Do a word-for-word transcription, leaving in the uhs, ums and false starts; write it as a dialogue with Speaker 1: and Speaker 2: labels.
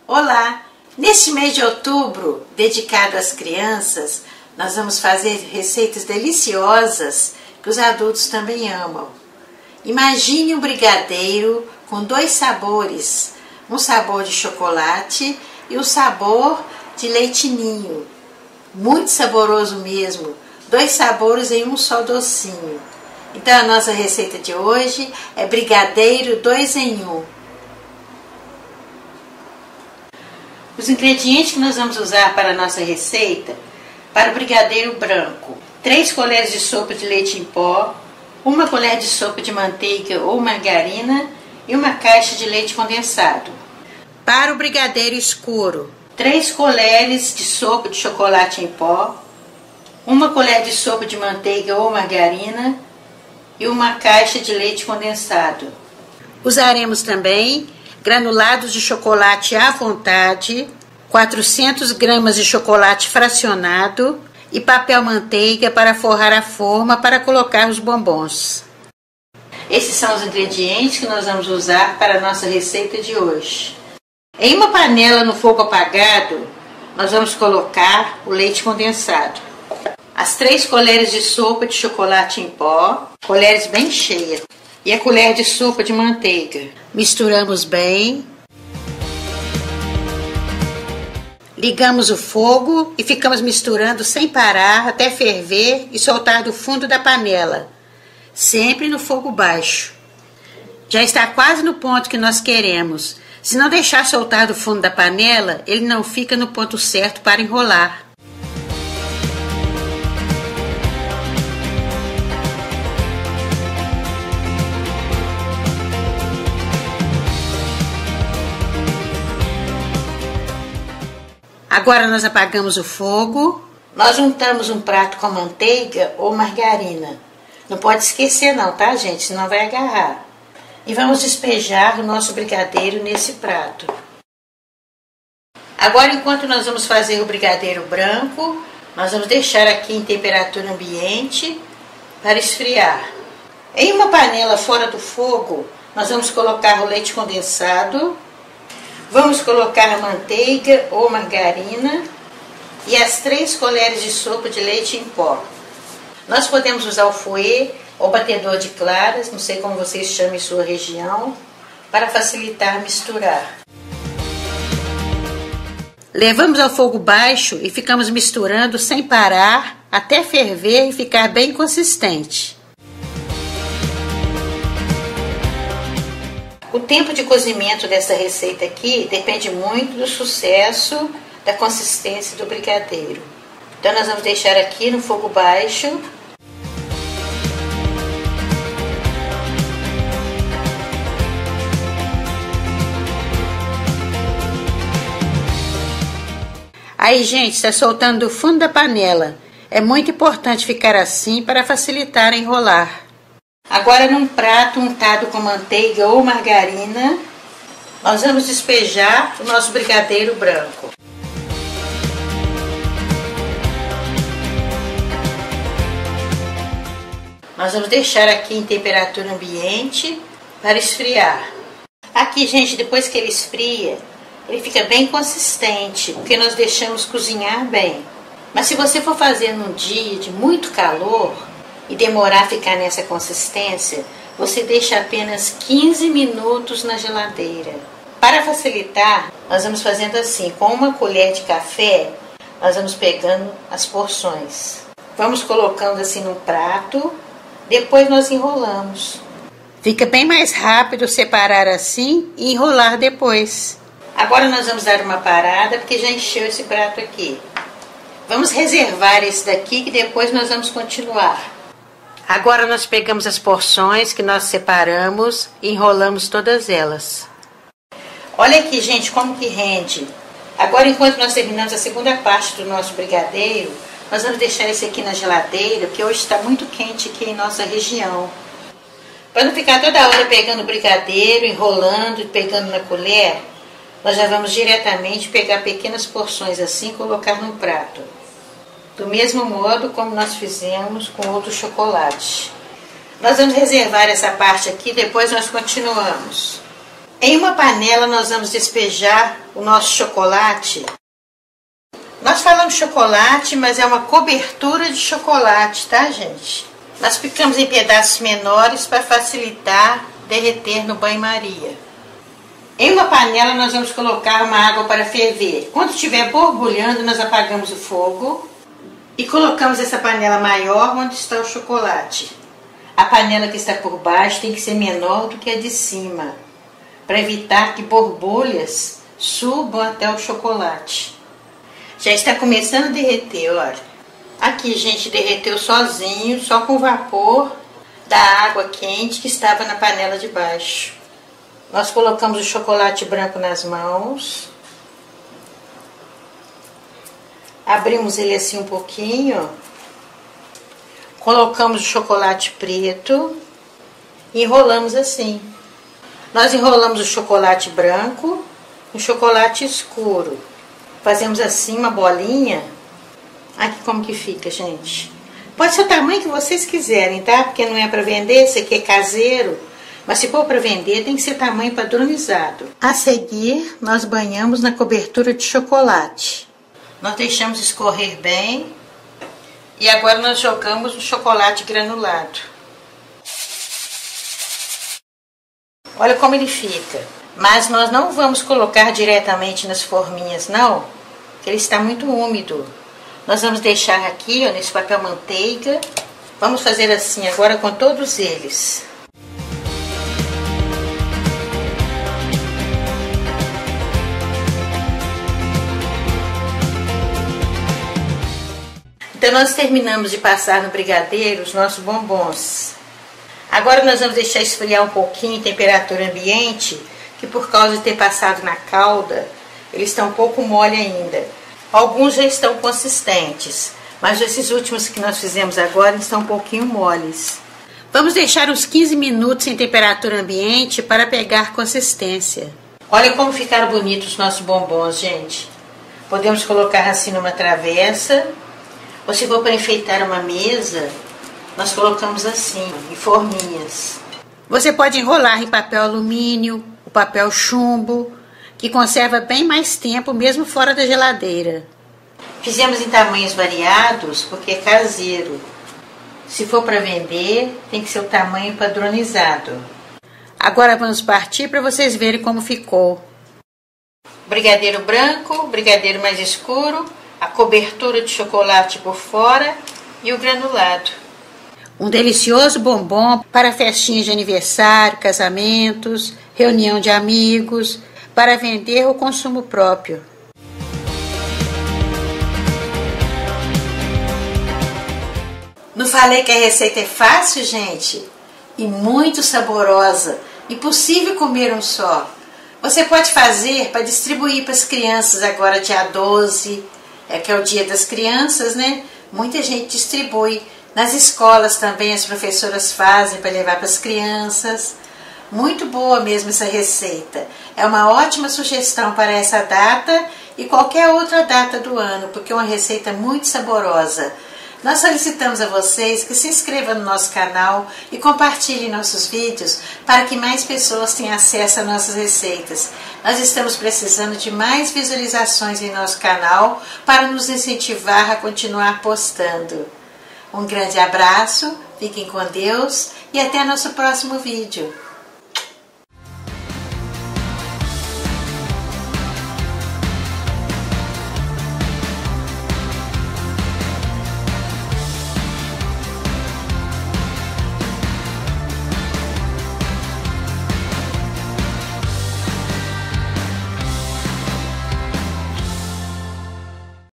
Speaker 1: Olá! Neste mês de outubro, dedicado às crianças, nós vamos fazer receitas deliciosas que os adultos também amam. Imagine um brigadeiro com dois sabores, um sabor de chocolate e um sabor de leite ninho. Muito saboroso mesmo, dois sabores em um só docinho. Então a nossa receita de hoje é brigadeiro dois em um. Os ingredientes que nós vamos usar para a nossa receita: para o brigadeiro branco, três colheres de sopa de leite em pó, uma colher de sopa de manteiga ou margarina e uma caixa de leite condensado. Para o brigadeiro escuro, três colheres de sopa de chocolate em pó, uma colher de sopa de manteiga ou margarina e uma caixa de leite condensado. Usaremos também granulados de chocolate à vontade, quatrocentas gramas de chocolate fracionado e papel manteiga para forrar a forma para colocar os bombons. Esses são os ingredientes que nós vamos usar para a nossa receita de hoje. Em uma panela no fogo apagado, nós vamos colocar o leite condensado. As três colheres de sopa de chocolate em pó, colheres bem cheias, e a colher de sopa de manteiga. Misturamos bem. Ligamos o fogo e ficamos misturando sem parar até ferver e soltar do fundo da panela, sempre no fogo baixo. Já está quase no ponto que nós queremos. Se não deixar soltar do fundo da panela, ele não fica no ponto certo para enrolar. Agora nós apagamos o fogo. Nós untamos um prato com manteiga ou margarina. Não pode esquecer não, tá, gente? Senão vai agarrar. E vamos despejar o nosso brigadeiro nesse prato. Agora, enquanto nós vamos fazer o brigadeiro branco, nós vamos deixar aqui em temperatura ambiente para esfriar. Em uma panela fora do fogo, nós vamos colocar o leite condensado. Vamos colocar a manteiga ou margarina e as três colheres de sopa de leite em pó. Nós podemos usar o fouet ou batedor de claras, não sei como vocês chamam em sua região, para facilitar misturar. Levamos ao fogo baixo e ficamos misturando sem parar até ferver e ficar bem consistente. O tempo de cozimento dessa receita aqui depende muito do sucesso da consistência do brigadeiro. Então nós vamos deixar aqui no fogo baixo. Aí, gente, está soltando do fundo da panela. É muito importante ficar assim para facilitar a enrolar. Agora, num prato untado com manteiga ou margarina, nós vamos despejar o nosso brigadeiro branco. Nós vamos deixar aqui em temperatura ambiente para esfriar. Aqui, gente, depois que ele esfria, ele fica bem consistente, porque nós deixamos cozinhar bem. Mas se você for fazer num dia de muito calor e demorar a ficar nessa consistência, você deixa apenas quinze minutos na geladeira. Para facilitar, nós vamos fazendo assim: com uma colher de café, nós vamos pegando as porções. Vamos colocando assim num prato, depois nós enrolamos. Fica bem mais rápido separar assim e enrolar depois. Agora nós vamos dar uma parada, porque já encheu esse prato aqui. Vamos reservar esse daqui, que depois nós vamos continuar. Agora nós pegamos as porções que nós separamos e enrolamos todas elas. Olha aqui, gente, como que rende. Agora, enquanto nós terminamos a segunda parte do nosso brigadeiro, nós vamos deixar esse aqui na geladeira, porque hoje está muito quente aqui em nossa região. Para não ficar toda hora pegando o brigadeiro, enrolando e pegando na colher, nós já vamos diretamente pegar pequenas porções assim e colocar no prato. Do mesmo modo como nós fizemos com outro chocolate. Nós vamos reservar essa parte aqui, depois nós continuamos. Em uma panela nós vamos despejar o nosso chocolate. Nós falamos chocolate, mas é uma cobertura de chocolate, tá, gente? Nós picamos em pedaços menores para facilitar derreter no banho-maria. Em uma panela nós vamos colocar uma água para ferver. Quando estiver borbulhando, nós apagamos o fogo e colocamos essa panela maior onde está o chocolate. A panela que está por baixo tem que ser menor do que a de cima, para evitar que borbulhas subam até o chocolate. Já está começando a derreter, olha. Aqui, gente, derreteu sozinho, só com o vapor da água quente que estava na panela de baixo. Nós colocamos o chocolate branco nas mãos. Abrimos ele assim um pouquinho. Colocamos o chocolate preto e enrolamos assim. Nós enrolamos o chocolate branco e o chocolate escuro. Fazemos assim uma bolinha. Aqui como que fica, gente. Pode ser o tamanho que vocês quiserem, tá? Porque não é para vender, esse aqui é caseiro. Mas se for para vender, tem que ser tamanho padronizado. A seguir, nós banhamos na cobertura de chocolate. Nós deixamos escorrer bem. E agora nós jogamos o chocolate granulado. Olha como ele fica. Mas nós não vamos colocar diretamente nas forminhas, não. Porque ele está muito úmido. Nós vamos deixar aqui, ó, nesse papel manteiga. Vamos fazer assim agora com todos eles. Então nós terminamos de passar no brigadeiro os nossos bombons. Agora nós vamos deixar esfriar um pouquinho em temperatura ambiente, que por causa de ter passado na calda, eles estão um pouco mole ainda. Alguns já estão consistentes, mas esses últimos que nós fizemos agora estão um pouquinho moles. Vamos deixar uns quinze minutos em temperatura ambiente para pegar consistência. Olha como ficaram bonitos os nossos bombons, gente. Podemos colocar assim numa travessa, ou se for para enfeitar uma mesa, nós colocamos assim, em forminhas. Você pode enrolar em papel alumínio, o papel chumbo, que conserva bem mais tempo, mesmo fora da geladeira. Fizemos em tamanhos variados, porque é caseiro. Se for para vender, tem que ser o tamanho padronizado. Agora vamos partir para vocês verem como ficou. Brigadeiro branco, brigadeiro mais escuro, a cobertura de chocolate por fora e o granulado. Um delicioso bombom para festinhas de aniversário, casamentos, reunião de amigos, para vender ou consumo próprio. Não falei que a receita é fácil, gente? E muito saborosa. Impossível comer um só. Você pode fazer para distribuir para as crianças agora dia doze, é que é o dia das crianças, né? Muita gente distribui. Nas escolas também as professoras fazem para levar para as crianças. Muito boa mesmo essa receita. É uma ótima sugestão para essa data e qualquer outra data do ano, porque é uma receita muito saborosa. Nós solicitamos a vocês que se inscrevam no nosso canal e compartilhem nossos vídeos para que mais pessoas tenham acesso às nossas receitas. Nós estamos precisando de mais visualizações em nosso canal para nos incentivar a continuar postando. Um grande abraço, fiquem com Deus e até nosso próximo vídeo.